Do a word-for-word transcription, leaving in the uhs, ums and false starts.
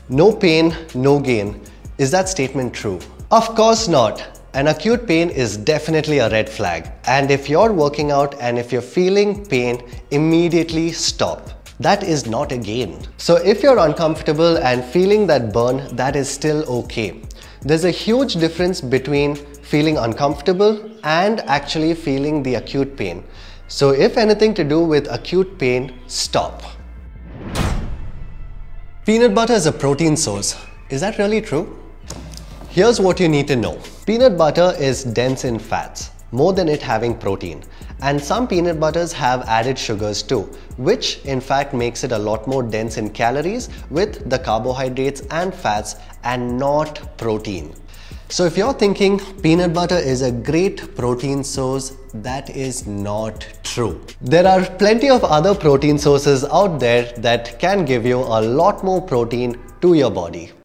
No pain, no gain. Is that statement true? Of course not. An acute pain is definitely a red flag. And if you're working out and if you're feeling pain, immediately stop. That is not a gain. So if you're uncomfortable and feeling that burn, that is still okay. There's a huge difference between feeling uncomfortable and actually feeling the acute pain. So if anything to do with acute pain, stop. Peanut butter is a protein source. Is that really true? Here's what you need to know. Peanut butter is dense in fats, more than it having protein. And some peanut butters have added sugars too, which in fact makes it a lot more dense in calories with the carbohydrates and fats and not protein. So if you're thinking peanut butter is a great protein source, that is not true. There are plenty of other protein sources out there that can give you a lot more protein to your body.